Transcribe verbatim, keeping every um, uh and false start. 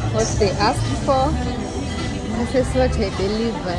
what they asked for. This is what I delivered.